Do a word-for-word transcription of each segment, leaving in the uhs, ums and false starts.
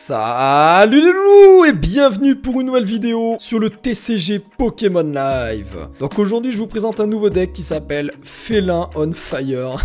Salut les loulous et bienvenue pour une nouvelle vidéo sur le T C G Pokémon Live. Donc aujourd'hui je vous présente un nouveau deck qui s'appelle Félin on Fire.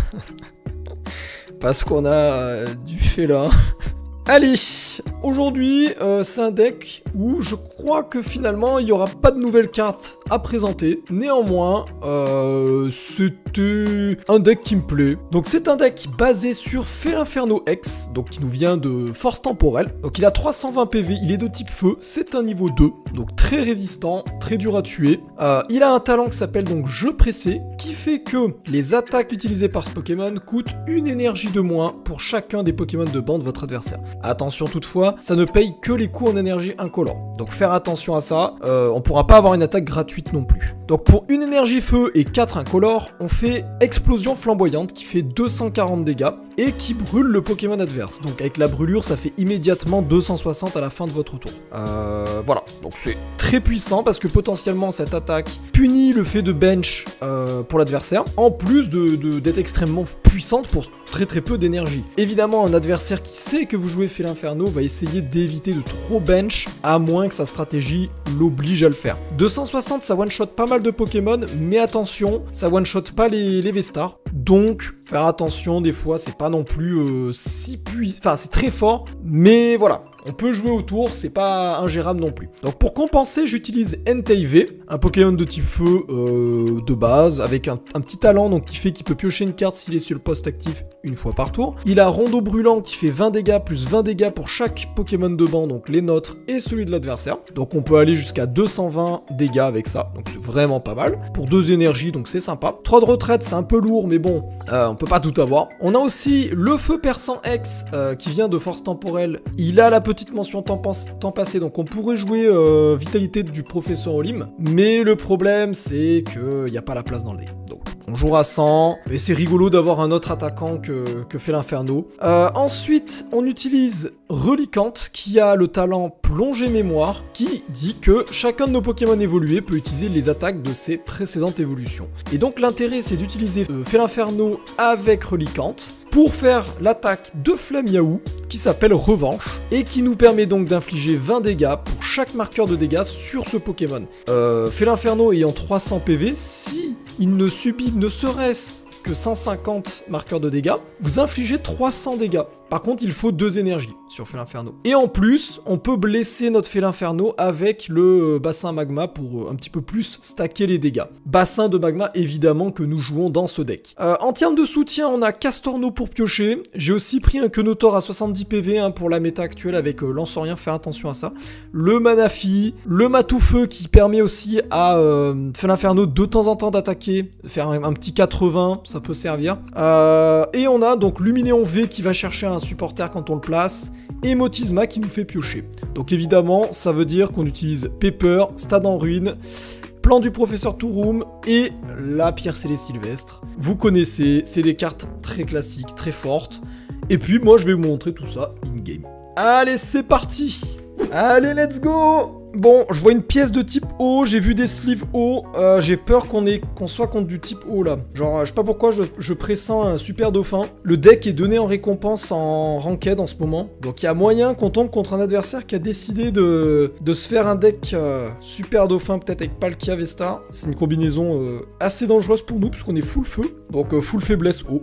Parce qu'on a euh, du félin. Allez, aujourd'hui euh, c'est un deck où je crois que finalement il n'y aura pas de nouvelles cartes à présenter. Néanmoins, euh, c'était un deck qui me plaît. Donc c'est un deck basé sur Felinferno X, donc qui nous vient de Force Temporelle. Donc il a trois cent vingt P V, il est de type feu, c'est un niveau deux, donc très résistant, très dur à tuer. Euh, il a un talent qui s'appelle donc Jeu Pressé, qui fait que les attaques utilisées par ce Pokémon coûtent une énergie de moins pour chacun des Pokémon de banc de votre adversaire. Attention toutefois, ça ne paye que les coûts en énergie incolore. Donc faire attention à ça, euh, on pourra pas avoir une attaque gratuite non plus. Donc pour une énergie feu et quatre incolores, on fait Explosion Flamboyante qui fait deux cent quarante dégâts et qui brûle le Pokémon adverse. Donc avec la brûlure, ça fait immédiatement deux cent soixante à la fin de votre tour. Euh, voilà, donc c'est très puissant parce que potentiellement cette attaque punit le fait de bench euh, pour l'adversaire, en plus de, de, d'être extrêmement puissante pour très très peu d'énergie. Évidemment, un adversaire qui sait que vous jouez Felinferno va essayer d'éviter de trop bench, à moins que sa stratégie l'oblige à le faire. deux cent soixante, ça one-shot pas mal de Pokémon, mais attention, ça one-shot pas les, les V-Stars. Donc, faire attention, des fois, c'est pas non plus euh, si puissant. Enfin, c'est très fort, mais voilà. On peut jouer autour, c'est pas ingérable non plus. Donc pour compenser, j'utilise Entei, un Pokémon de type feu euh, de base, avec un, un petit talent donc qui fait qu'il peut piocher une carte s'il est sur le poste actif une fois par tour. Il a Rondeau Brûlant qui fait vingt dégâts plus vingt dégâts pour chaque Pokémon de banc, donc les nôtres et celui de l'adversaire. Donc on peut aller jusqu'à deux cent vingt dégâts avec ça, donc c'est vraiment pas mal. Pour deux énergies, donc c'est sympa. trois de retraite, c'est un peu lourd, mais bon, euh, on peut pas tout avoir. On a aussi le Feu Perçant X euh, qui vient de Force Temporelle. Il a la petite mention temps, temps passé, donc on pourrait jouer euh, Vitalité du Professeur Olim, mais le problème c'est que il n'y a pas la place dans le deck. Donc on jouera sans, mais c'est rigolo d'avoir un autre attaquant que, que Felinferno. Euh, ensuite, on utilise Reliquante, qui a le talent Plongée Mémoire, qui dit que chacun de nos Pokémon évolués peut utiliser les attaques de ses précédentes évolutions. Et donc l'intérêt, c'est d'utiliser euh, Felinferno avec Reliquante pour faire l'attaque de Flamiaou, qui s'appelle Revanche, et qui nous permet donc d'infliger vingt dégâts pour chaque marqueur de dégâts sur ce Pokémon. Euh, Felinferno ayant trois cents P V, si il ne subit ne serait-ce que cent cinquante marqueurs de dégâts, vous infligez trois cents dégâts. Par contre, il faut deux énergies sur Felinferno. Et en plus, on peut blesser notre Felinferno avec le bassin magma pour un petit peu plus stacker les dégâts. Bassin de magma, évidemment, que nous jouons dans ce deck. Euh, en termes de soutien, on a Castorno pour piocher. J'ai aussi pris un Quenotor à soixante-dix P V hein, pour la méta actuelle avec euh, Lanceurien, faire attention à ça. Le Manafi, le Matoufeu qui permet aussi à euh, Felinferno de temps en temps d'attaquer, faire un, un petit quatre-vingts, ça peut servir. Euh, et on a donc Luminéon V qui va chercher un supporter quand on le place, et Motisma qui nous fait piocher. Donc évidemment, ça veut dire qu'on utilise Pepper, Stade en Ruine, Plan du Professeur Touroum et la Pierre Scellée Sylvestre. Vous connaissez, c'est des cartes très classiques, très fortes. Et puis moi, je vais vous montrer tout ça in-game. Allez, c'est parti! Allez, let's go! Bon, je vois une pièce de type O, j'ai vu des sleeves O, euh, j'ai peur qu'on ait, qu'on soit contre du type O là. Genre, je sais pas pourquoi je, je pressens un super dauphin. Le deck est donné en récompense en ranked en ce moment. Donc il y a moyen qu'on tombe contre un adversaire qui a décidé de, de se faire un deck euh, super dauphin, peut-être avec Palkia Vestar. C'est une combinaison euh, assez dangereuse pour nous, puisqu'on est full feu. Donc euh, full faiblesse O.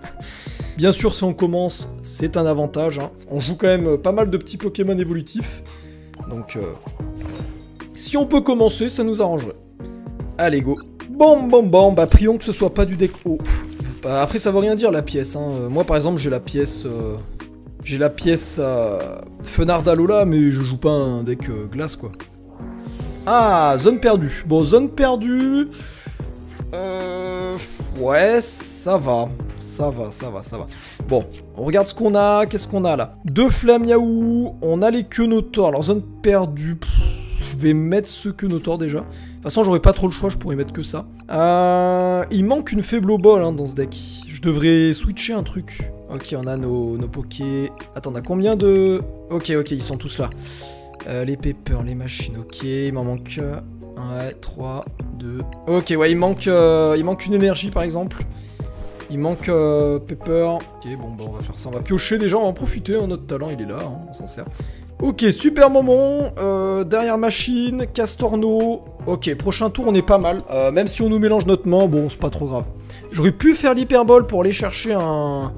Bien sûr, si on commence, c'est un avantage. Hein. On joue quand même pas mal de petits Pokémon évolutifs. Donc, euh, si on peut commencer, ça nous arrangerait. Allez, go. Bon, bon, bon, bah prions que ce soit pas du deck haut. Bah, après, ça veut rien dire, la pièce. Hein. Moi, par exemple, j'ai la pièce... Euh, j'ai la pièce euh, Fenard d'Alola, mais je joue pas un deck euh, glace, quoi. Ah, zone perdue. Bon, zone perdue... Euh... Ouais, ça va. Ça va, ça va, ça va. Bon, on regarde ce qu'on a. Qu'est-ce qu'on a là? Deux Flamiaou. On a les Quenotor. Alors, zone perdue. Pff, je vais mettre ce Quenotor déjà. De toute façon, j'aurais pas trop le choix. Je pourrais mettre que ça. Euh, il manque une Faible Ball hein, dans ce deck. Je devrais switcher un truc. Ok, on a nos, nos Poké. Attends, on a combien de... Ok, ok, ils sont tous là. Euh, les Pepper, les machines. Ok, il m'en manque... Ouais, trois, deux... Ok, ouais, il manque, euh, il manque une énergie par exemple. Il manque euh, Pepper. Ok, bon, bah on va faire ça. On va piocher déjà, on va en profiter. Hein, notre talent, il est là, hein, on s'en sert. Ok, super moment. Euh, derrière machine, Castorno. Ok, prochain tour, on est pas mal. Euh, même si on nous mélange notre main, bon, c'est pas trop grave. J'aurais pu faire l'hyperbole pour aller chercher un...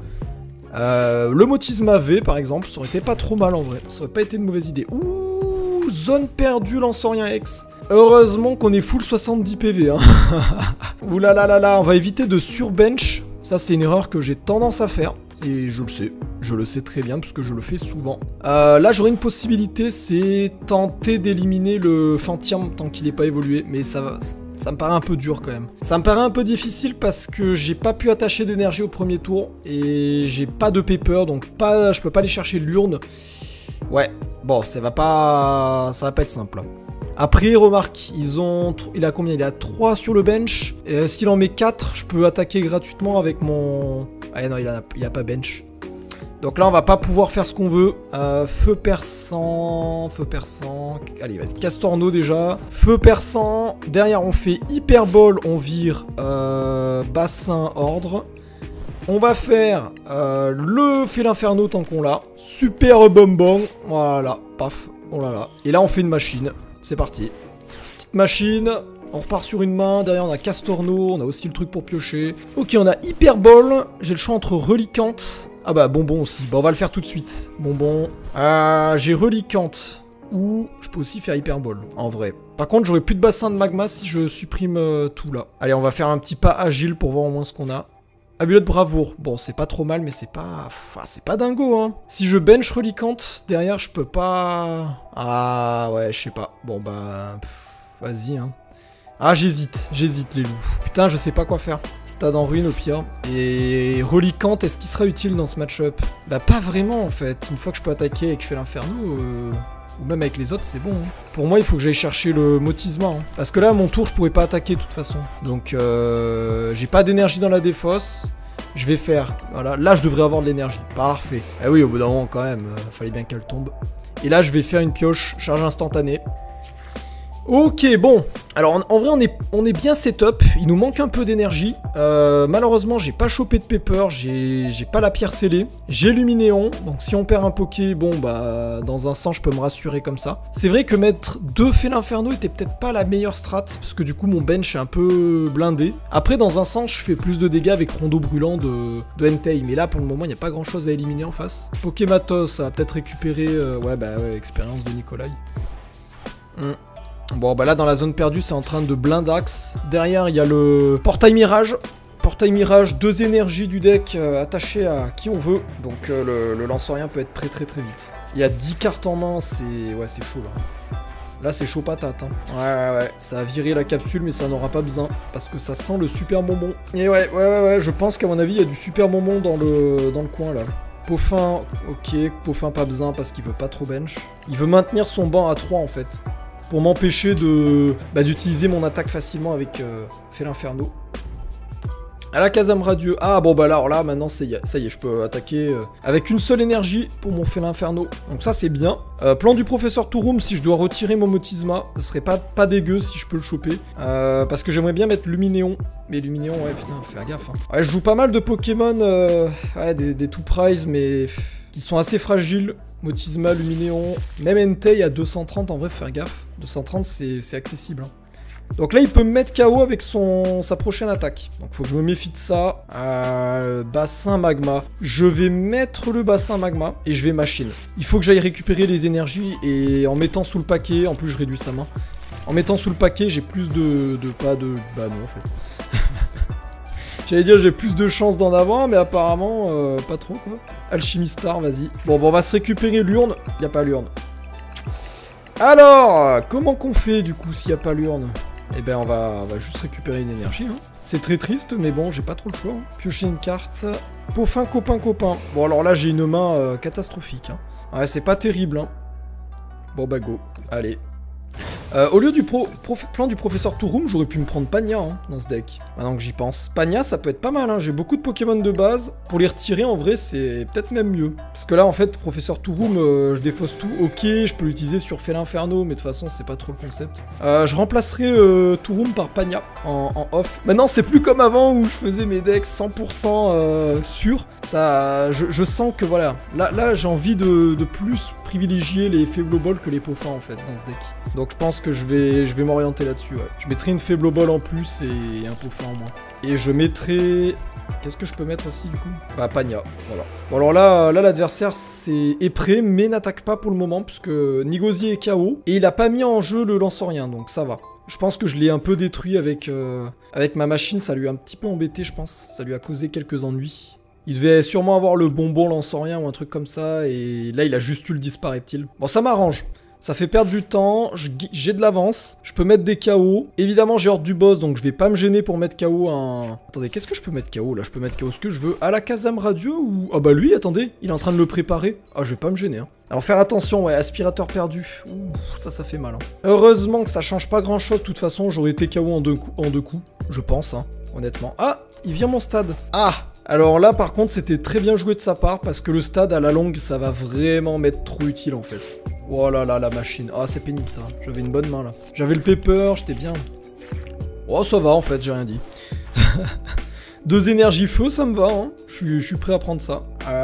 Euh, le Motisma V, par exemple. Ça aurait été pas trop mal, en vrai. Ça aurait pas été une mauvaise idée. Ouh, zone perdue, Lansorien X. Heureusement qu'on est full soixante-dix P V. Hein. Ouh là là là là, on va éviter de surbench. Ça, c'est une erreur que j'ai tendance à faire. Et je le sais. Je le sais très bien, parce que je le fais souvent. Euh, là, j'aurais une possibilité, c'est tenter d'éliminer le Fantium tant qu'il n'est pas évolué. Mais ça va... Ça me paraît un peu dur quand même. Ça me paraît un peu difficile parce que j'ai pas pu attacher d'énergie au premier tour. Et j'ai pas de paper, donc pas, je peux pas aller chercher l'urne. Ouais, bon, ça va pas... Ça va pas être simple. Après, remarque, ils ont... Il a combien? Il a trois sur le bench. Euh, S'il en met quatre, je peux attaquer gratuitement avec mon... Ah non, il a, il a pas bench. Donc là, on va pas pouvoir faire ce qu'on veut. Euh, feu perçant, feu perçant. Allez, vas-y, Castorno déjà. Feu perçant. Derrière, on fait hyperbole. On vire euh, bassin ordre. On va faire euh, le fait l'inferno tant qu'on l'a. Super bonbon. Voilà, paf. Oh là là. Et là, on fait une machine. C'est parti. Petite machine. On repart sur une main, derrière on a Castorno, on a aussi le truc pour piocher. Ok, on a Hyperbole, j'ai le choix entre Reliquante. Ah bah bonbon aussi, bah on va le faire tout de suite. Bonbon. Euh, j'ai Reliquante, ou je peux aussi faire Hyperbole, en vrai. Par contre, j'aurai plus de bassin de magma si je supprime euh, tout là. Allez, on va faire un petit pas agile pour voir au moins ce qu'on a. Amulet de bravoure, bon c'est pas trop mal mais c'est pas... Enfin, c'est pas dingo hein. Si je bench Reliquante, derrière je peux pas... Ah ouais, je sais pas. Bon bah... Vas-y hein. Ah, j'hésite, j'hésite les loups. Putain, je sais pas quoi faire. Stade en ruine au pire. Et Reliquante, est-ce qu'il sera utile dans ce match-up? Bah pas vraiment en fait. Une fois que je peux attaquer et que je fais l'inferno, euh... ou même avec les autres, c'est bon. Hein. Pour moi, il faut que j'aille chercher le Motisma. Hein. Parce que là, à mon tour, je pourrais pas attaquer de toute façon. Donc, euh... j'ai pas d'énergie dans la défausse. Je vais faire... Voilà, là, je devrais avoir de l'énergie. Parfait. Eh oui, au bout d'un moment, quand même, euh, fallait bien qu'elle tombe. Et là, je vais faire une pioche, charge instantanée. Ok, bon. Alors, en, en vrai, on est, on est bien setup. Il nous manque un peu d'énergie. Euh, malheureusement, j'ai pas chopé de paper. J'ai pas la pierre scellée. J'ai Luminéon. Donc, si on perd un Poké, bon, bah, dans un sens, je peux me rassurer comme ça. C'est vrai que mettre deux Fée l'Inferno était peut-être pas la meilleure strat. Parce que du coup, mon bench est un peu blindé. Après, dans un sens, je fais plus de dégâts avec Rondo Brûlant de, de Entei. Mais là, pour le moment, il n'y a pas grand-chose à éliminer en face. Pokématos, ça va peut-être récupérer... Euh, ouais, bah, ouais, expérience de Nikolai. Hum. Bon bah là dans la zone perdue c'est en train de blindax. Derrière il y a le portail mirage. Portail mirage, deux énergies du deck euh, attachées à qui on veut. Donc euh, le, le lance-rien peut être prêt très très vite. Il y a dix cartes en main, c'est... Ouais c'est chaud là. Là c'est chaud patate hein. Ouais ouais ouais, ça a viré la capsule mais ça n'aura pas besoin. Parce que ça sent le super bonbon. Et ouais ouais ouais ouais, je pense qu'à mon avis il y a du super bonbon dans le, dans le coin là. Poffin, ok, Poffin pas besoin parce qu'il veut pas trop bench. Il veut maintenir son banc à trois en fait. Pour m'empêcher de bah, d'utiliser mon attaque facilement avec euh, Fée l'Inferno. À la Kazam Radieux. Ah bon bah là, alors là maintenant ça y est, ça y est, je peux attaquer euh, avec une seule énergie pour mon Fée l'Inferno. Donc ça c'est bien. Euh, plan du professeur Touroum, si je dois retirer mon Motisma, ce serait pas, pas dégueu si je peux le choper. Euh, parce que j'aimerais bien mettre Luminéon. Mais Luminéon, ouais putain, faut faire gaffe. Hein. Ouais, je joue pas mal de Pokémon, euh, ouais, des, des tout prize, mais pff, qui sont assez fragiles. Motisma, Luminéon, même Entei à deux cent trente, en vrai, faut faire gaffe. deux cent trente, c'est accessible. Hein. Donc là, il peut me mettre K O avec son, sa prochaine attaque. Donc faut que je me méfie de ça. Euh, bassin magma. Je vais mettre le bassin magma et je vais machine. Il faut que j'aille récupérer les énergies et en mettant sous le paquet, en plus je réduis sa main. En mettant sous le paquet, j'ai plus de, de... Pas de... Bah non, en fait. J'allais dire j'ai plus de chances d'en avoir, mais apparemment, euh, pas trop, quoi. Alchimistar, vas-y. Bon, bon, on va se récupérer l'urne. Il n'y a pas l'urne. Alors, comment qu'on fait, du coup, s'il n'y a pas l'urne? Eh ben, on va, on va juste récupérer une énergie. Hein. C'est très triste, mais bon, j'ai pas trop le choix. Hein. Piocher une carte. Poffin, copain, copain. Bon, alors là, j'ai une main euh, catastrophique. Hein. Ouais, c'est pas terrible. Hein. Bon, bah, go. Allez. Euh, au lieu du pro, prof, plan du professeur Touroum, j'aurais pu me prendre Pagna hein, dans ce deck. Maintenant que j'y pense. Pagna, ça peut être pas mal. Hein. J'ai beaucoup de Pokémon de base. Pour les retirer, en vrai, c'est peut-être même mieux. Parce que là, en fait, professeur Touroum, euh, je défausse tout. Ok, je peux l'utiliser sur Fée l'Inferno, mais de toute façon, c'est pas trop le concept. Euh, je remplacerai euh, Touroum par Pagna en, en off. Maintenant, c'est plus comme avant où je faisais mes decks cent pour cent euh, sûrs. Ça, je, je sens que voilà. Là, là j'ai envie de, de plus privilégier les faibles balls que les pots fins en fait dans ce deck. Donc je pense que je vais, je vais m'orienter là-dessus, ouais. Je mettrai une faible ball en plus et un pot fin en moins. Et je mettrai... Qu'est-ce que je peux mettre aussi du coup? Bah Pagna, voilà. Bon alors là, là l'adversaire c'est est prêt mais n'attaque pas pour le moment puisque Nigosier est K O. Et il a pas mis en jeu le lance-rien donc ça va. Je pense que je l'ai un peu détruit avec, euh, avec ma machine, ça lui a un petit peu embêté je pense. Ça lui a causé quelques ennuis. Il devait sûrement avoir le bonbon lance-rien ou un truc comme ça et là il a juste eu le dispareptile. Bon ça m'arrange. Ça fait perdre du temps, j'ai de l'avance, je peux mettre des K O. Évidemment, j'ai hors du boss, donc je vais pas me gêner pour mettre K O un... Attendez, qu'est-ce que je peux mettre K O là? Je peux mettre K O ce que je veux. À la Kazam Radio ou... Ah bah lui, attendez, il est en train de le préparer. Ah, je vais pas me gêner. Hein. Alors faire attention, ouais, aspirateur perdu. Ouh, ça, ça fait mal. Hein. Heureusement que ça change pas grand-chose. De toute façon, j'aurais été K O en deux, coups, en deux coups, je pense, hein, honnêtement. Ah, il vient mon stade. Ah, alors là, par contre, c'était très bien joué de sa part parce que le stade, à la longue, ça va vraiment m'être trop utile, en fait. Oh là là, la machine. Ah, c'est pénible, ça. J'avais une bonne main, là. J'avais le pepper, j'étais bien. Oh, ça va, en fait, j'ai rien dit. Deux énergies feu, ça me va, hein. Je suis prêt à prendre ça.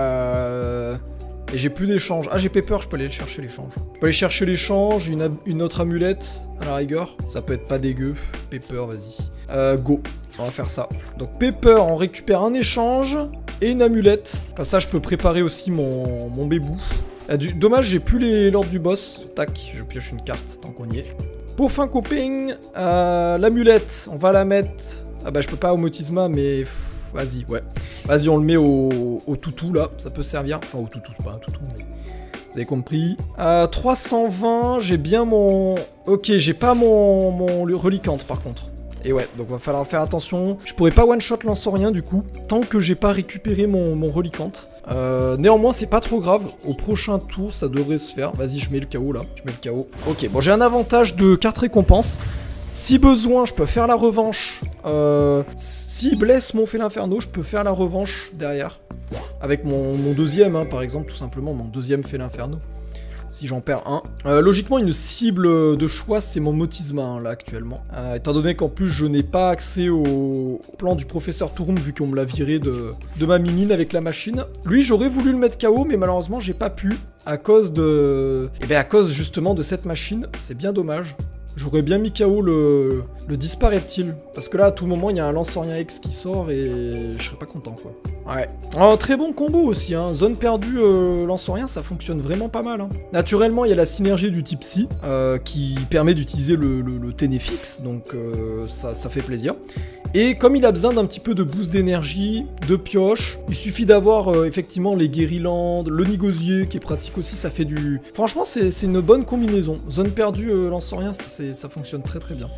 Euh... Et j'ai plus d'échange. Ah, j'ai pepper, je peux aller le chercher, l'échange. Je peux aller chercher l'échange, une, une autre amulette, à la rigueur. Ça peut être pas dégueu. Pepper, vas-y. Euh, go. On va faire ça. Donc, pepper, on récupère un échange et une amulette. Comme ça, je peux préparer aussi mon, mon bébou. Ah, du... Dommage, j'ai plus l'ordre du boss. Tac, je pioche une carte tant qu'on y est. Pour fin coping, euh, l'amulette, on va la mettre... Ah bah je peux pas au Motisma, mais... Vas-y, ouais. Vas-y, on le met au... au toutou, là. Ça peut servir. Enfin, au toutou, c'est pas un toutou, mais... Vous avez compris. Euh, trois cent vingt, j'ai bien mon... Ok, j'ai pas mon, mon reliquante, par contre. Et ouais, donc va falloir faire attention. Je pourrais pas one-shot lance-rien du coup, tant que j'ai pas récupéré mon, mon reliquante. Euh, néanmoins, c'est pas trop grave. Au prochain tour, ça devrait se faire. Vas-y, je mets le K O là. Je mets le K O. Ok, bon, j'ai un avantage de carte récompense. Si besoin, je peux faire la revanche. Euh, S'il blesse mon Félin Inferno, je peux faire la revanche derrière. Avec mon, mon deuxième, hein, par exemple, tout simplement, mon deuxième Félin Inferno. Si j'en perds un. Euh, logiquement, une cible de choix, c'est mon Motisma, hein, là, actuellement. Euh, étant donné qu'en plus, je n'ai pas accès au plan du professeur Touroum, vu qu'on me l'a viré de, de ma mimine avec la machine. Lui, j'aurais voulu le mettre K O, mais malheureusement, j'ai pas pu. À cause de... Eh bien, à cause, justement, de cette machine. C'est bien dommage. J'aurais bien mis K O le, le Dispareptile. Parce que là, à tout moment, il y a un lance-rien X qui sort et je serais pas content, quoi. Ouais. Un très bon combo aussi, hein. Zone perdue, euh, lance-rien, ça fonctionne vraiment pas mal. Hein. Naturellement, il y a la synergie du type Psy euh, qui permet d'utiliser le, le, le Ténéfix, donc euh, ça, ça fait plaisir. Et comme il a besoin d'un petit peu de boost d'énergie, de pioche, il suffit d'avoir euh, effectivement les Guérilandes, le Nigosier qui est pratique aussi, ça fait du... Franchement, c'est une bonne combinaison. Zone perdue, euh, lance-rien, ça fonctionne très très bien.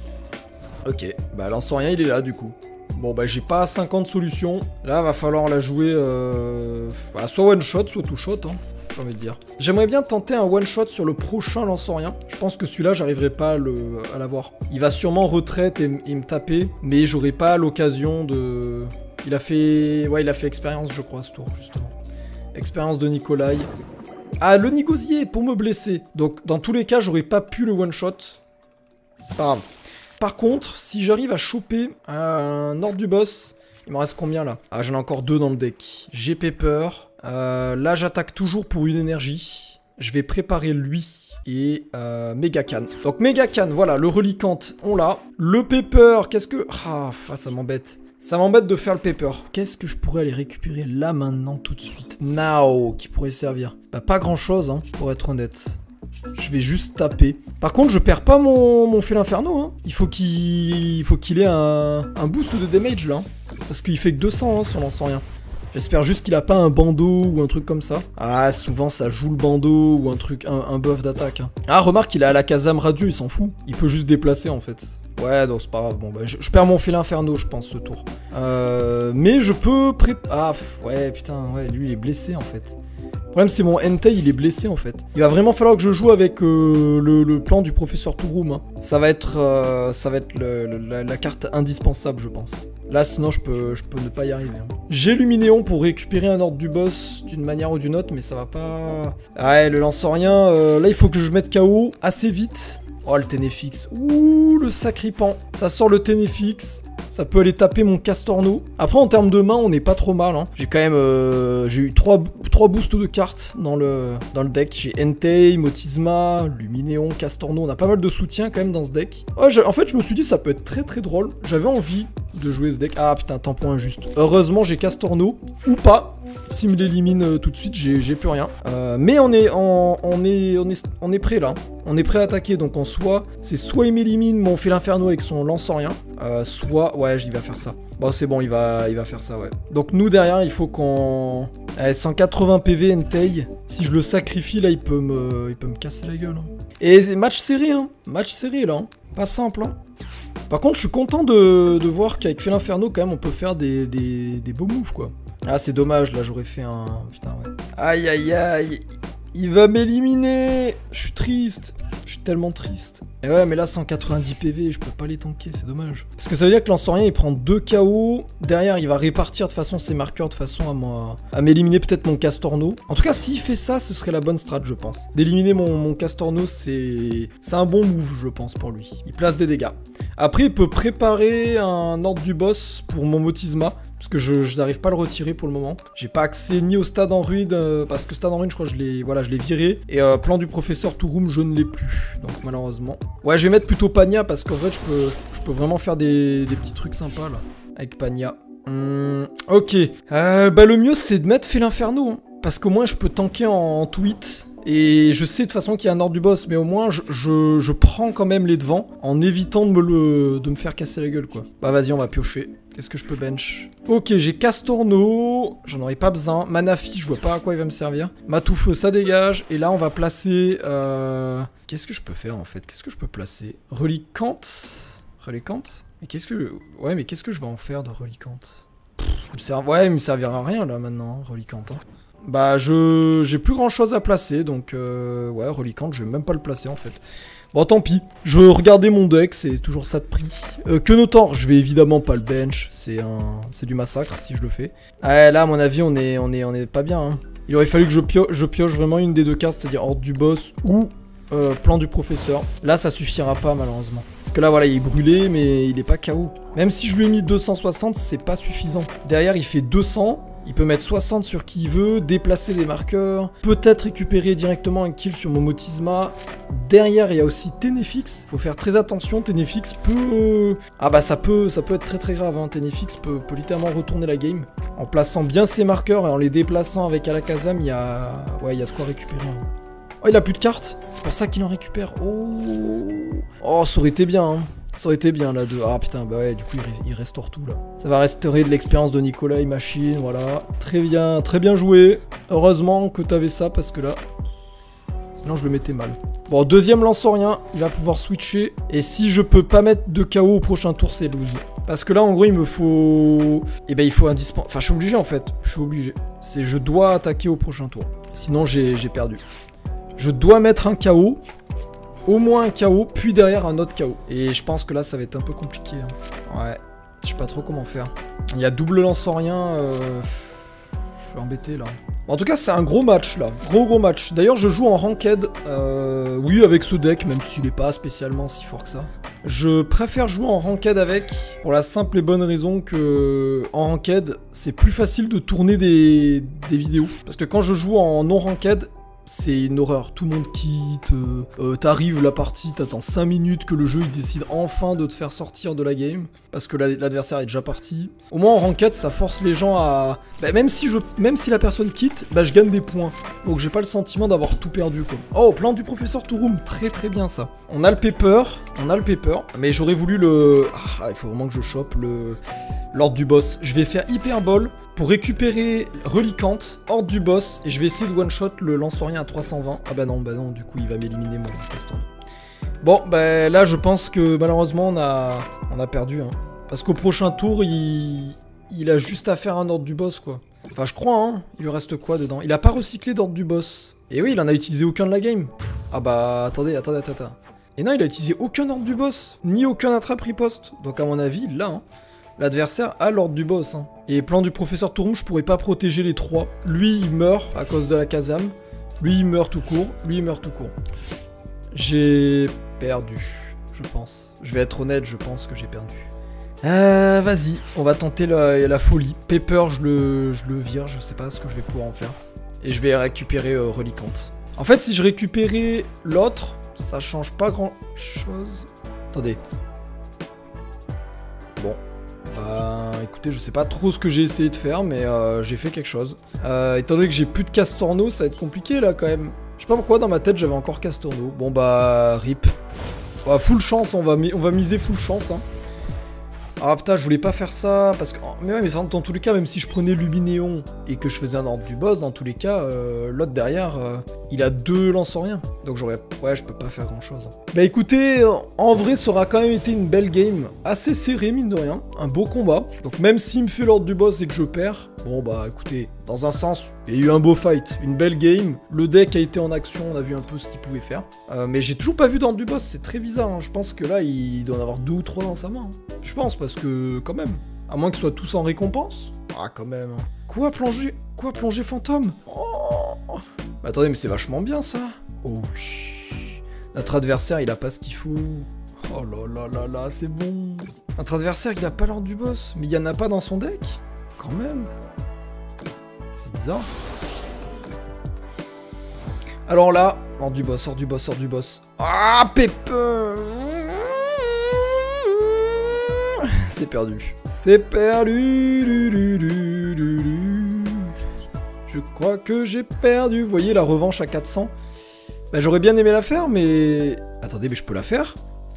Ok, bah lance-rien, il est là du coup. Bon bah j'ai pas cinquante solutions. Là va falloir la jouer euh... bah, soit one shot, soit two shot, hein, j'ai envie de dire. J'aimerais bien tenter un one shot sur le prochain lance-rien. Je pense que celui-là j'arriverai pas à le... à l'avoir. Il va sûrement retraite et, et me taper, mais j'aurai pas l'occasion de... Il a fait... Ouais il a fait expérience je crois ce tour justement. Expérience de Nikolai. Ah le Nigosier pour me blesser. Donc dans tous les cas j'aurais pas pu le one shot. C'est pas grave. Par contre, si j'arrive à choper un ordre du boss, il m'en reste combien là? Ah, j'en ai encore deux dans le deck. J'ai Pepper. Euh, là, j'attaque toujours pour une énergie. Je vais préparer lui et euh, Megacan. Donc Megacan, voilà, le reliquante, on l'a. Le Pepper, qu'est-ce que... Ah, ça m'embête. Ça m'embête de faire le Pepper. Qu'est-ce que je pourrais aller récupérer là maintenant tout de suite? Now, qui pourrait servir? Bah, pas grand-chose, hein, pour être honnête. Je vais juste taper. Par contre, je perds pas mon, mon Félin Inferno. Hein. Il faut qu'il faut qu'il ait un, un boost de damage là. Parce qu'il fait que deux cents hein, son lance-rien. J'espère juste qu'il a pas un bandeau ou un truc comme ça. Ah, souvent ça joue le bandeau ou un truc, un, un buff d'attaque. Hein. Ah, remarque, il a la Kazam Radio, il s'en fout. Il peut juste déplacer en fait. Ouais, donc c'est pas grave. Bon, bah, je, je perds mon Félin Inferno, je pense, ce tour. Euh, mais je peux pré... Ah, ouais, putain, ouais, lui il est blessé en fait. Le problème c'est mon Entei il est blessé en fait. Il va vraiment falloir que je joue avec euh, le, le plan du professeur Touroum. Hein. Ça va être, euh, ça va être le, le, la, la carte indispensable je pense. Là sinon je peux, je peux ne pas y arriver. Hein. J'ai Luminéon pour récupérer un ordre du boss d'une manière ou d'une autre mais ça va pas... Ouais le lance-rien, euh, là il faut que je mette K O assez vite. Oh, le Ténéfix. Ouh, le sacripant. Ça sort le Ténéfix. Ça peut aller taper mon Castorno. Après, en termes de main, on n'est pas trop mal. Hein. J'ai quand même... Euh, j'ai eu trois boosts de cartes dans le, dans le deck. J'ai Entei, Motisma, Luminéon, Castorno. On a pas mal de soutien quand même dans ce deck. Ouais, en fait, je me suis dit ça peut être très très drôle. J'avais envie de jouer ce deck. Ah putain, tampon injuste. Heureusement, j'ai Castorno. Ou pas. S'il me l'élimine euh, tout de suite, j'ai plus rien. Euh, mais on est, on, on, est, on, est, on est prêt là. On est prêt à attaquer. Donc en soi, c'est soit il m'élimine, mais on fait l'inferno avec son lance-en-rien. Euh, soit... Ouais, il va faire ça. Bon, c'est bon, il va, il va faire ça, ouais. Donc nous, derrière, il faut qu'on... Eh, cent quatre-vingts P V Entei. Si je le sacrifie, là, il peut me, il peut me casser la gueule. Hein. Et match serré, hein. Match serré, là. Hein. Pas simple, hein. Par contre, je suis content de, de voir qu'avec Félinferno, quand même, on peut faire des, des, des beaux moves, quoi. Ah, c'est dommage, là, j'aurais fait un... Putain, ouais. Aïe, aïe, aïe. Il va m'éliminer. Je suis triste. Je suis tellement triste. Et ouais, mais là, cent quatre-vingt-dix P V, je peux pas les tanker, c'est dommage. Parce que ça veut dire que Lance-en-Rien, il prend deux K O. Derrière, il va répartir de façon ses marqueurs, de façon à moi, à m'éliminer peut-être mon Castorno. En tout cas, s'il fait ça, ce serait la bonne strat, je pense. D'éliminer mon, mon Castorno, c'est c'est un bon move, je pense, pour lui. Il place des dégâts. Après, il peut préparer un ordre du boss pour mon Motisma. Parce que je, je n'arrive pas à le retirer pour le moment. J'ai pas accès ni au stade en ruine, euh, parce que stade en ruine, je crois que je l'ai voilà, je l'ai viré. Et euh, plan du professeur Touroum, je ne l'ai plus. Donc malheureusement. Ouais, je vais mettre plutôt Pania, parce qu'en fait, je peux, je peux vraiment faire des, des petits trucs sympas, là, avec Pania. Hum, ok. Euh, bah, le mieux, c'est de mettre Félinferno. Hein, parce qu'au moins, je peux tanker en, en tweet. Et je sais de toute façon qu'il y a un ordre du boss, mais au moins je, je, je prends quand même les devants en évitant de me, le, de me faire casser la gueule, quoi. Bah vas-y, on va piocher. Qu'est-ce que je peux bench? Ok, j'ai Castorno, j'en aurais pas besoin. Manafi, je vois pas à quoi il va me servir. Matoufeu, ça dégage. Et là, on va placer... Euh... Qu'est-ce que je peux faire, en fait? Qu'est-ce que je peux placer? Reliquante? Reliquante? Mais qu'est-ce que... Ouais, mais qu'est-ce que je vais en faire de Reliquante? Serv... Ouais, il me servira à rien, là, maintenant, hein, Reliquante, hein. Bah, je j'ai plus grand chose à placer, donc euh, ouais, Reliquante, je vais même pas le placer en fait. Bon, tant pis, je regardais mon deck, c'est toujours ça de prix. Euh, Quenotor, je vais évidemment pas le bench, c'est un c'est du massacre si je le fais. Ouais, là, à mon avis, on est, on est, on est pas bien. Hein. Il aurait fallu que je, pio je pioche vraiment une des deux cartes, c'est-à-dire Horde du boss ou euh, plan du professeur. Là, ça suffira pas, malheureusement. Parce que là, voilà, il est brûlé, mais il est pas K O. Même si je lui ai mis deux cent soixante, c'est pas suffisant. Derrière, il fait deux cents. Il peut mettre soixante sur qui il veut, déplacer des marqueurs, peut-être récupérer directement un kill sur mon Motisma. Derrière, il y a aussi Ténéfix. Faut faire très attention, Ténéfix peut... Ah bah ça peut, ça peut être très très grave, hein. Ténéfix peut, peut littéralement retourner la game. En plaçant bien ses marqueurs et en les déplaçant avec Alakazam, il y a... Ouais, il y a de quoi récupérer. Hein. Oh, il a plus de cartes. C'est pour ça qu'il en récupère. Oh, oh, ça aurait été bien, hein. Ça aurait été bien là de... Ah putain, bah ouais, du coup il, il restaure tout là. Ça va restaurer de l'expérience de Nicolas et Machine, voilà. Très bien, très bien joué. Heureusement que t'avais ça parce que là... Sinon je le mettais mal. Bon, deuxième lance-en-rien, il va pouvoir switcher. Et si je peux pas mettre de K O au prochain tour, c'est lose. Parce que là en gros il me faut... Eh ben il faut indispensable... Enfin je suis obligé en fait, je suis obligé. C'est je dois attaquer au prochain tour. Sinon j'ai perdu. Je dois mettre un K O. Au moins un K O, puis derrière un autre K O. Et je pense que là, ça va être un peu compliqué. Hein. Ouais, je sais pas trop comment faire. Il y a double lance-en-rien. Euh... Je suis embêté, là. En tout cas, c'est un gros match, là. Gros, gros match. D'ailleurs, je joue en ranked. Euh... Oui, avec ce deck, même s'il n'est pas spécialement si fort que ça. Je préfère jouer en ranked avec, pour la simple et bonne raison que en ranked, c'est plus facile de tourner des, des vidéos. Parce que quand je joue en non-ranked, c'est une horreur, tout le monde quitte, euh, euh, t'arrives la partie, t'attends cinq minutes que le jeu il décide enfin de te faire sortir de la game, parce que l'adversaire est déjà parti. Au moins en ranked, ça force les gens à... Bah, même, si je... même si la personne quitte, bah je gagne des points, donc j'ai pas le sentiment d'avoir tout perdu quoi. Oh, plan du professeur Touroum, très très bien ça. On a le paper, on a le paper, mais j'aurais voulu le... Ah, il faut vraiment que je chope le... l'ordre du boss. Je vais faire Hyperball pour récupérer Reliquante, Horde du boss, et je vais essayer de one-shot le lance-en-rien à trois cent vingt. Ah bah non, bah non, du coup il va m'éliminer mon Castorno. Bon, bah là je pense que malheureusement on a, on a perdu, hein. Parce qu'au prochain tour, il... il a juste à faire un Horde du boss, quoi. Enfin je crois, hein, il lui reste quoi dedans? Il a pas recyclé d'Horde du boss. Et oui, il en a utilisé aucun de la game. Ah bah attendez, attendez, attendez. Et non, il a utilisé aucun Horde du boss, ni aucun attrape-riposte. Donc à mon avis, là, hein. L'adversaire a l'ordre du boss. Hein. Et plan du professeur Touroum, je pourrais pas protéger les trois. Lui, il meurt à cause de la Kazam. Lui, il meurt tout court. Lui, il meurt tout court. J'ai perdu, je pense. Je vais être honnête, je pense que j'ai perdu. Euh, vas-y, on va tenter la, la folie. Pepper, je le, je le vire, je sais pas ce que je vais pouvoir en faire. Et je vais récupérer euh, Reliquante. En fait, si je récupérais l'autre, ça change pas grand-chose. Attendez. Bon. Bah, écoutez, je sais pas trop ce que j'ai essayé de faire, mais euh, j'ai fait quelque chose. Euh, étant donné que j'ai plus de Castorno, ça va être compliqué, là, quand même. Je sais pas pourquoi, dans ma tête, j'avais encore Castorno. Bon, bah, rip. Bah, full chance, on va, on va miser full chance, hein. Ah putain, je voulais pas faire ça, parce que... Mais ouais, mais dans tous les cas, même si je prenais Luminéon et que je faisais un ordre du boss, dans tous les cas, euh, l'autre derrière, euh, il a deux lance-en-rien. Donc j'aurais... Ouais, je peux pas faire grand-chose. Bah écoutez, en vrai, ça aura quand même été une belle game. Assez serré, mine de rien. Un beau combat. Donc même s'il me fait l'ordre du boss et que je perds, bon bah écoutez, dans un sens, il y a eu un beau fight. Une belle game. Le deck a été en action, on a vu un peu ce qu'il pouvait faire. Euh, mais j'ai toujours pas vu d'ordre du boss, c'est très bizarre. Hein. Je pense que là, il doit en avoir deux ou trois dans sa main. Hein. Je pense, parce que, quand même, à moins qu'ils soient tous en récompense. Ah, quand même. Quoi, plonger Quoi, plonger fantôme? Oh. Mais attendez, mais c'est vachement bien, ça. Oh, chut. Notre adversaire, il a pas ce qu'il faut. Oh là là là là, c'est bon. Notre adversaire, il a pas l'ordre du boss. Mais il y en a pas dans son deck? Quand même. C'est bizarre. Alors là, hors du boss, hors du boss, hors du boss. Ah, Pepper. C'est perdu. C'est perdu. Du, du, du, du, du. Je crois que j'ai perdu. Vous voyez la revanche à quatre cents. Bah, j'aurais bien aimé la faire, mais... Attendez, mais je peux la faire?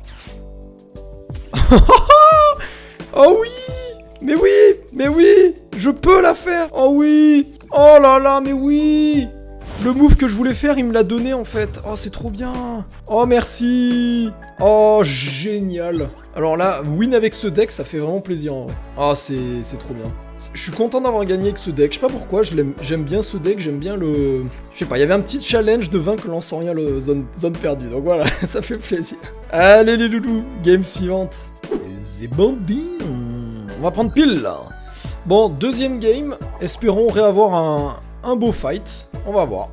Oh oui! Mais oui! Mais oui! Je peux la faire! Oh oui! Oh là là, mais oui! Le move que je voulais faire, il me l'a donné en fait. Oh, c'est trop bien. Oh, merci. Oh, génial. Alors là, win avec ce deck, ça fait vraiment plaisir en vrai. Oh, c'est trop bien. Je suis content d'avoir gagné avec ce deck. Je sais pas pourquoi, j'aime bien ce deck, j'aime bien le... Je sais pas, il y avait un petit challenge de vaincre l'ensemble rien le zone, zone perdue. Donc voilà, ça fait plaisir. Allez les loulous, game suivante. C'est bandit. On va prendre pile là. Bon, deuxième game. Espérons réavoir un, un beau fight. On va voir.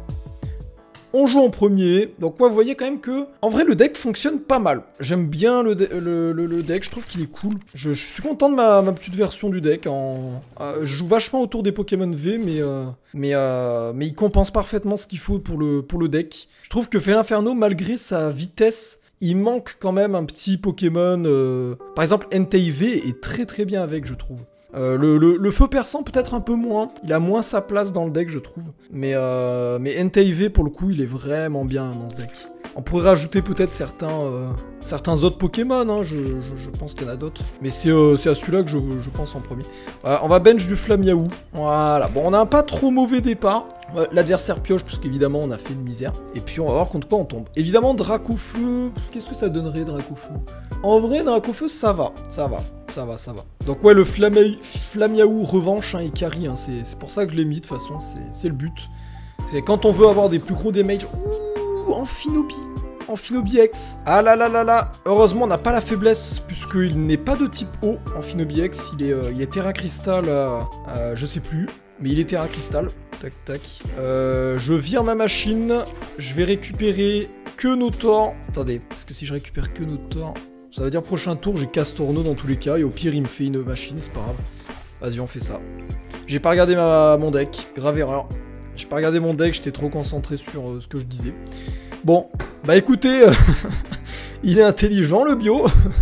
On joue en premier. Donc moi, vous voyez quand même que... En vrai, le deck fonctionne pas mal. J'aime bien le, le, le, le deck. Je trouve qu'il est cool. Je, je suis content de ma, ma petite version du deck. En... Euh, je joue vachement autour des Pokémon V, mais... Euh, mais, euh, mais il compense parfaitement ce qu'il faut pour le, pour le deck. Je trouve que Felinferno, malgré sa vitesse... Il manque quand même un petit Pokémon... Euh... Par exemple, Entei V est très très bien avec, je trouve. Euh, le, le, le feu perçant peut-être un peu moins, il a moins sa place dans le deck je trouve, mais, euh, mais Entei V pour le coup il est vraiment bien dans ce deck. On pourrait rajouter peut-être certains, euh, certains autres Pokémon, hein, je, je, je pense qu'il y en a d'autres, mais c'est euh, à celui-là que je, je pense en premier. Euh, on va bench du Flamiaou, voilà, bon on a un pas trop mauvais départ, euh, l'adversaire pioche parce qu'évidemment on a fait une misère, et puis on va voir contre quoi on tombe. Évidemment Dracofeu, qu'est-ce que ça donnerait Dracofeu? En vrai Dracofeu ça va, ça va. Ça va, ça va. Donc ouais, le Flamiaou revanche, hein, il carry, hein, c'est pour ça que je l'ai mis, de toute façon, c'est le but. C'est quand on veut avoir des plus gros damage... Ouh, Amphinobi, Amphinobi X. Ah là là là là. Heureusement, on n'a pas la faiblesse, puisqu'il n'est pas de type eau, Amphinobi X. Il est, euh, il est Terra Crystal, euh, euh, je sais plus, mais il est Terra Crystal. Tac, tac. Euh, je vire ma machine, je vais récupérer que nos torts. Attendez, parce que si je récupère que nos torts... Ça veut dire prochain tour, j'ai Castorno dans tous les cas, et au pire, il me fait une machine, c'est pas grave. Vas-y, on fait ça. J'ai pas regardé ma, mon deck, grave erreur. J'ai pas regardé mon deck, j'étais trop concentré sur euh, ce que je disais. Bon, bah écoutez, euh, il est intelligent le bio.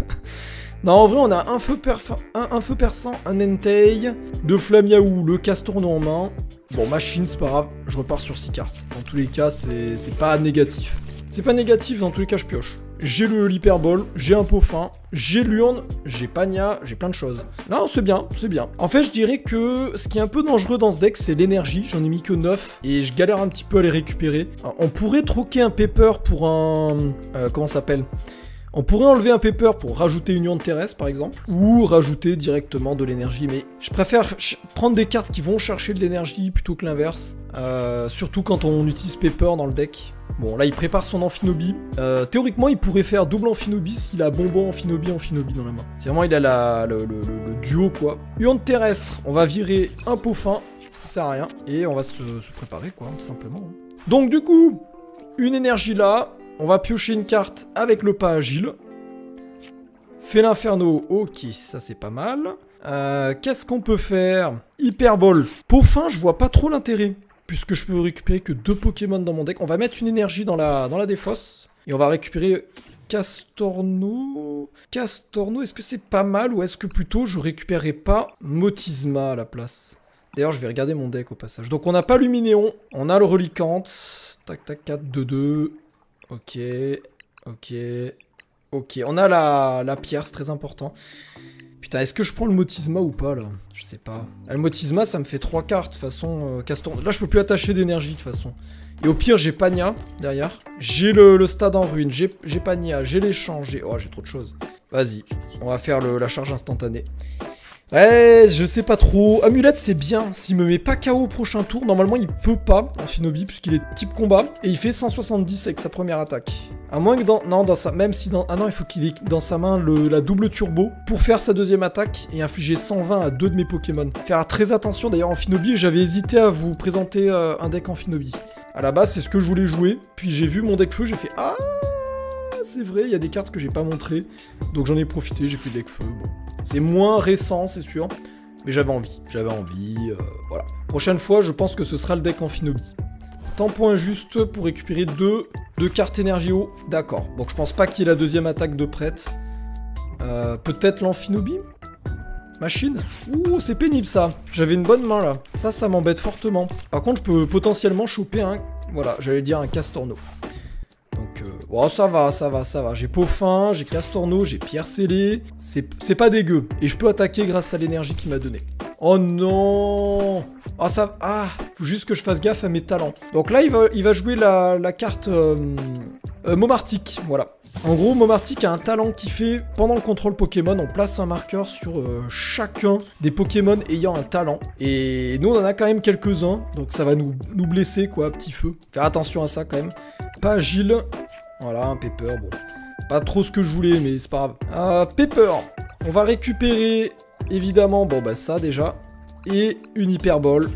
Non, en vrai, on a un feu, un, un feu perçant, un Entei, deux Flamiaou, le Castorno en main. Bon, machine, c'est pas grave, je repars sur six cartes. Dans tous les cas, c'est pas négatif. C'est pas négatif, dans tous les cas, je pioche. J'ai le l'hyperball, j'ai un Peaufin, j'ai l'urne, j'ai Pagna, j'ai plein de choses. Non, c'est bien, c'est bien. En fait, je dirais que ce qui est un peu dangereux dans ce deck, c'est l'énergie. J'en ai mis que neuf et je galère un petit peu à les récupérer. Alors, on pourrait troquer un Pepper pour un... Euh, comment ça s'appelle ? On pourrait enlever un Pepper pour rajouter une urne terrestre, par exemple, ou rajouter directement de l'énergie, mais je préfère prendre des cartes qui vont chercher de l'énergie plutôt que l'inverse, euh, surtout quand on utilise Pepper dans le deck. Bon, là, il prépare son Amphinobi. Euh, théoriquement, il pourrait faire double Amphinobi s'il a bonbon, Amphinobi, Amphinobi dans la main. C'est vraiment, il a la, le, le, le, le duo, quoi. Urne terrestre, on va virer un Peaufin, ça sert à rien, et on va se, se préparer, quoi, tout simplement. Donc, du coup, une énergie là, On va piocher une carte avec le pas agile. Fait l'inferno. Ok, ça c'est pas mal. Euh, Qu'est-ce qu'on peut faire? Hyperbole. Peaufin, je vois pas trop l'intérêt. Puisque je peux récupérer que deux Pokémon dans mon deck. On va mettre une énergie dans la, dans la défausse. Et on va récupérer Castorno. Castorno, est-ce que c'est pas mal ou est-ce que plutôt je récupérerai pas Motisma à la place? D'ailleurs, je vais regarder mon deck au passage. Donc, on n'a pas Luminéon. On a le Reliquante. Tac, tac, quatre, deux, deux. Ok. Ok. Ok. On a la, la pierre, c'est très important. Putain, est-ce que je prends le Motisma ou pas, là? Je sais pas. Le Motisma, ça me fait trois cartes, de toute façon. Euh, Castorno. Là, je peux plus attacher d'énergie, de toute façon. Et au pire, j'ai Pagna, derrière. J'ai le, le stade en ruine, j'ai Pagna, j'ai l'échange, j'ai... Oh, j'ai trop de choses. Vas-y, on va faire le, la charge instantanée. Ouais, je sais pas trop. Amulette, c'est bien. S'il me met pas K O au prochain tour, normalement, il peut pas, Amphinobi, puisqu'il est type combat. Et il fait cent soixante-dix avec sa première attaque. À moins que dans... Non, dans sa... Même si dans... Ah non, il faut qu'il ait dans sa main le... la double turbo pour faire sa deuxième attaque et infliger cent vingt à deux de mes Pokémon. Faire très attention, d'ailleurs, Amphinobi, j'avais hésité à vous présenter euh, un deck Amphinobi. À la base, c'est ce que je voulais jouer. Puis j'ai vu mon deck feu, j'ai fait « Ah, c'est vrai, il y a des cartes que j'ai pas montrées. » Donc j'en ai profité, j'ai fait deck feu. Bon. C'est moins récent, c'est sûr. Mais j'avais envie. J'avais envie, euh, voilà. Prochaine fois, je pense que ce sera le deck Amphinobi. Tempo injuste pour récupérer deux, deux cartes énergie haut. D'accord. Donc je pense pas qu'il y ait la deuxième attaque de prête. Euh, Peut-être l'Amphinobi. Machine. Ouh, c'est pénible ça. J'avais une bonne main là. Ça, ça m'embête fortement. Par contre, je peux potentiellement choper un... Voilà, j'allais dire un Castorno. Donc, euh... oh, ça va, ça va, ça va. J'ai Peaufin, j'ai Castorno, j'ai Pierre Scellée. C'est pas dégueu. Et je peux attaquer grâce à l'énergie qu'il m'a donnée. Oh non. Ah, ça... Ah, faut juste que je fasse gaffe à mes talents. Donc là, il va, il va jouer la, la carte... Euh... Euh, Momartic, voilà. En gros, Momartic a un talent qui fait, pendant le contrôle Pokémon, on place un marqueur sur euh, chacun des Pokémon ayant un talent. Et nous, on en a quand même quelques-uns, donc ça va nous, nous blesser, quoi, petit feu. Faire attention à ça, quand même. Pas agile. Voilà, un Pepper, bon. Pas trop ce que je voulais, mais c'est pas grave. Euh, Pepper. On va récupérer, évidemment, bon, bah ça, déjà. Et une Hyperbole.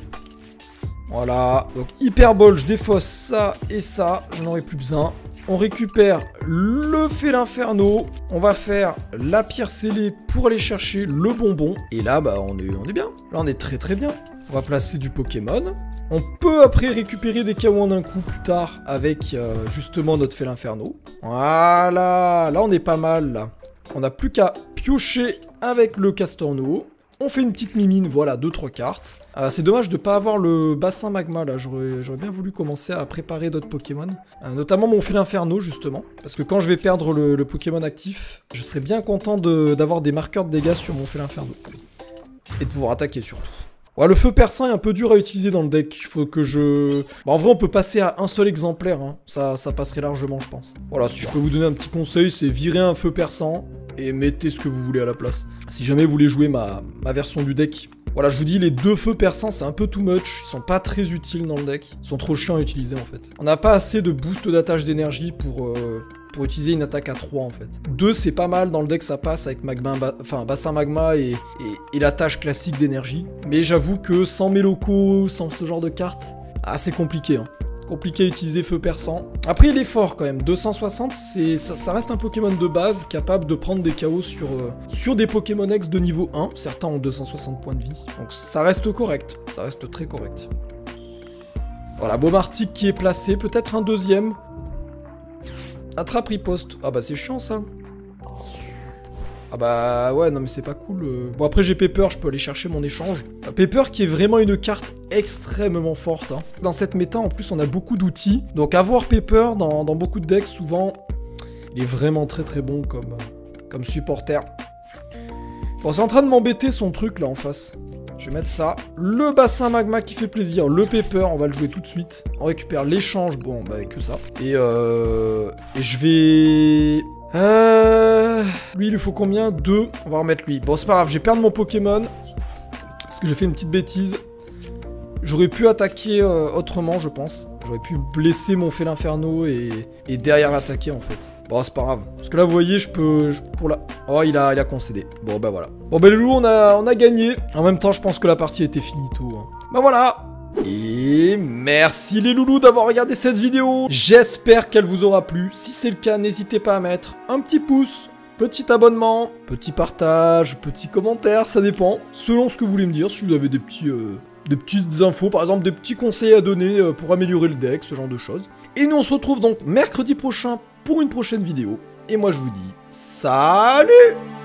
Voilà. Donc, Hyperbole, je défausse ça et ça. J'en aurai plus besoin. On récupère le Félinferno, on va faire la pierre scellée pour aller chercher le bonbon. Et là, bah, on est, on est bien. Là, on est très très bien. On va placer du Pokémon. On peut après récupérer des K O en un coup plus tard avec euh, justement notre Félinferno. Voilà, là on est pas mal là. On n'a plus qu'à piocher avec le Castorno. On fait une petite mimine, voilà, deux trois cartes. Euh, c'est dommage de ne pas avoir le bassin magma, là. J'aurais bien voulu commencer à préparer d'autres Pokémon. Euh, notamment mon Félinferno, justement. Parce que quand je vais perdre le, le Pokémon actif, je serais bien content d'avoir des marqueurs de dégâts sur mon Félinferno. Et de pouvoir attaquer, surtout. Ouais, le feu perçant est un peu dur à utiliser dans le deck. Il faut que je... Bon, en vrai, on peut passer à un seul exemplaire. Hein. Ça, ça passerait largement, je pense. Voilà, si je peux vous donner un petit conseil, c'est virer un feu perçant et mettez ce que vous voulez à la place. Si jamais vous voulez jouer ma, ma version du deck. Voilà, je vous dis, les deux feux perçants, c'est un peu too much. Ils sont pas très utiles dans le deck. Ils sont trop chiants à utiliser, en fait. On n'a pas assez de boost d'attache d'énergie pour... Euh... pour utiliser une attaque à trois en fait. deux c'est pas mal, dans le deck ça passe avec magma, ba enfin, bassin magma et, et, et la tâche classique d'énergie. Mais j'avoue que sans mes locaux, sans ce genre de carte, ah, c'est compliqué. Hein. Compliqué à utiliser feu perçant. Après il est fort quand même, deux cent soixante, ça, ça reste un Pokémon de base capable de prendre des K O sur, euh, sur des Pokémon X de niveau un. Certains ont deux cent soixante points de vie. Donc ça reste correct, ça reste très correct. Voilà, Momartic qui est placé, peut-être un deuxième. Attrape riposte. Ah bah c'est chiant ça. Ah bah ouais, non mais c'est pas cool. Bon après j'ai Pepper, je peux aller chercher mon échange. Pepper qui est vraiment une carte extrêmement forte. Hein. Dans cette méta en plus on a beaucoup d'outils. Donc avoir Pepper dans, dans beaucoup de decks souvent, il est vraiment très très bon comme, comme supporter. Bon c'est en train de m'embêter son truc là en face. Je vais mettre ça. Le bassin magma qui fait plaisir. Le Pepper, on va le jouer tout de suite. On récupère l'échange. Bon, bah que ça. Et euh... Et je vais... Euh... Lui, il lui faut combien? Deux. On va remettre lui. Bon, c'est pas grave. Je vais perdre mon Pokémon. Parce que j'ai fait une petite bêtise. J'aurais pu attaquer euh, autrement, je pense. J'aurais pu blesser mon Félinferno et... et derrière attaquer, en fait. Bon, c'est pas grave. Parce que là, vous voyez, je peux... Je... Pour la... Oh, il a, il a concédé. Bon, bah voilà. Bon, bah les loups, on a, on a gagné. En même temps, je pense que la partie était finie tout. Hein. Bah voilà. Et merci les loulous d'avoir regardé cette vidéo. J'espère qu'elle vous aura plu. Si c'est le cas, n'hésitez pas à mettre un petit pouce, petit abonnement, petit partage, petit commentaire, ça dépend. Selon ce que vous voulez me dire, si vous avez des petits... Euh... des petites infos, par exemple des petits conseils à donner pour améliorer le deck, ce genre de choses. Et nous on se retrouve donc mercredi prochain pour une prochaine vidéo. Et moi je vous dis salut!